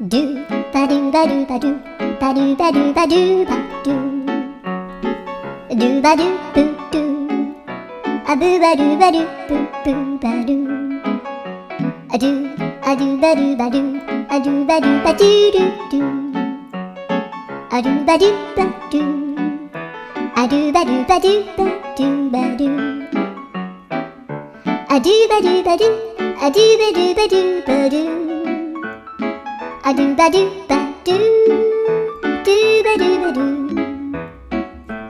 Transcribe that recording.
ドゥバドゥバドゥバドゥバドゥバドゥバドゥバドゥドゥバドゥブドゥアブバドゥバドゥブブバドゥアドゥアドゥバドゥバドゥアドゥバドゥバドゥドゥドゥアドゥバドゥバドゥアドゥバドゥバドゥバドゥバドゥアドゥバドゥバドゥアドゥバドゥバドゥバドゥアドゥバドゥバドゥドゥバドゥ